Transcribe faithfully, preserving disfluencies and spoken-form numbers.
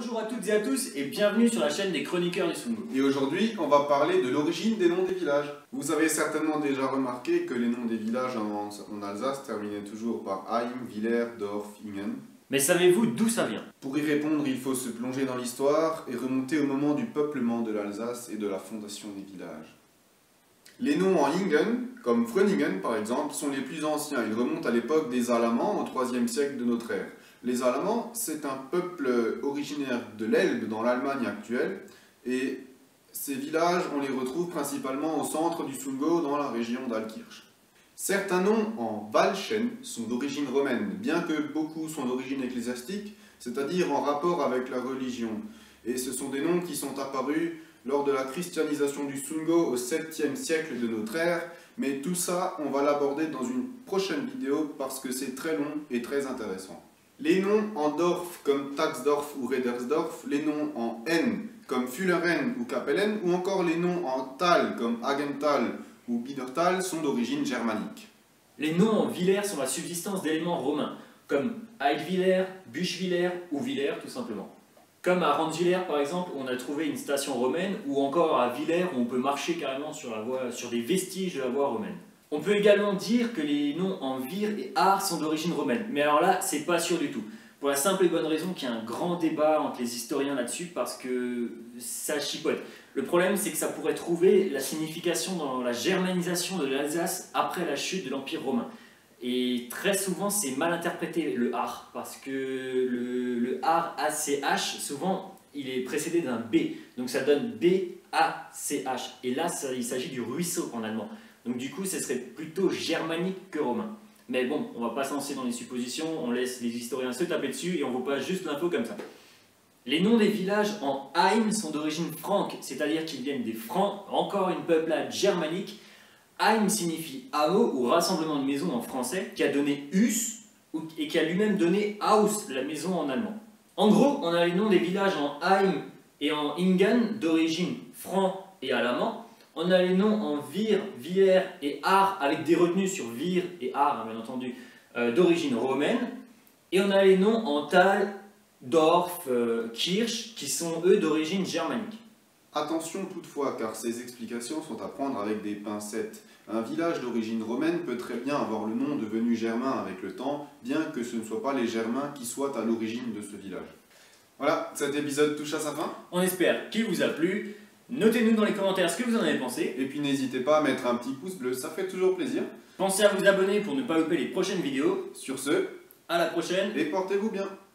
Bonjour à toutes et à tous et bienvenue sur la chaîne des chroniqueurs du Sungo. Et aujourd'hui, on va parler de l'origine des noms des villages. Vous avez certainement déjà remarqué que les noms des villages en, en Alsace terminaient toujours par Heim, Villers, Dorf, Ingen. Mais savez-vous d'où ça vient? Pour y répondre, il faut se plonger dans l'histoire et remonter au moment du peuplement de l'Alsace et de la fondation des villages. Les noms en Ingen, comme Fröningen par exemple, sont les plus anciens. Ils remontent à l'époque des Alamans au troisième siècle de notre ère. Les Alamans, c'est un peuple originaire de l'Elbe dans l'Allemagne actuelle, et ces villages, on les retrouve principalement au centre du Sungo, dans la région d'Altkirch. Certains noms en Walchen sont d'origine romaine, bien que beaucoup sont d'origine ecclésiastique, c'est-à-dire en rapport avec la religion. Et ce sont des noms qui sont apparus lors de la christianisation du Sungo au septième siècle de notre ère, mais tout ça, on va l'aborder dans une prochaine vidéo parce que c'est très long et très intéressant. Les noms en Dorf comme Taxdorf ou Redersdorf, les noms en N comme Fülleren ou Kapellen, ou encore les noms en Tal comme Hagental ou Biedertal sont d'origine germanique. Les noms en Villers sont la subsistance d'éléments romains, comme Heidwiller, Buschwiller ou Villers tout simplement. Comme à Randswiller par exemple, où on a trouvé une station romaine, ou encore à Villers où on peut marcher carrément sur, la voie, sur des vestiges de la voie romaine. On peut également dire que les noms en Vire et Ar sont d'origine romaine, mais alors là, c'est pas sûr du tout. Pour la simple et bonne raison qu'il y a un grand débat entre les historiens là-dessus, parce que ça chipote. Le problème, c'est que ça pourrait trouver la signification dans la germanisation de l'Alsace après la chute de l'Empire romain. Et très souvent, c'est mal interprété, le Ar, parce que le, le Ar, A C H, souvent, il est précédé d'un B. Donc ça donne B A C H. Et là, ça, il s'agit du ruisseau en allemand. Donc du coup, ce serait plutôt germanique que romain. Mais bon, on va pas se lancer dans les suppositions, on laisse les historiens se taper dessus et on ne vaut pas juste l'info comme ça. Les noms des villages en Heim sont d'origine franque, c'est-à-dire qu'ils viennent des Francs, encore une peuplade germanique. Heim signifie hameau ou rassemblement de maisons en français, qui a donné Hus et qui a lui-même donné Haus, la maison en allemand. En gros, on a les noms des villages en Heim et en Ingen d'origine franc et allemand. On a les noms en Vire, Villers et Ar, avec des retenues sur Vire et Ar, bien entendu, euh, d'origine romaine. Et on a les noms en Tal, Dorf, euh, Kirch, qui sont eux d'origine germanique. Attention toutefois, car ces explications sont à prendre avec des pincettes. Un village d'origine romaine peut très bien avoir le nom devenu germain avec le temps, bien que ce ne soient pas les Germains qui soient à l'origine de ce village. Voilà, cet épisode touche à sa fin. On espère qu'il vous a plu. Notez-nous dans les commentaires ce que vous en avez pensé. Et puis n'hésitez pas à mettre un petit pouce bleu, ça fait toujours plaisir. Pensez à vous abonner pour ne pas louper les prochaines vidéos. Sur ce, à la prochaine et portez-vous bien.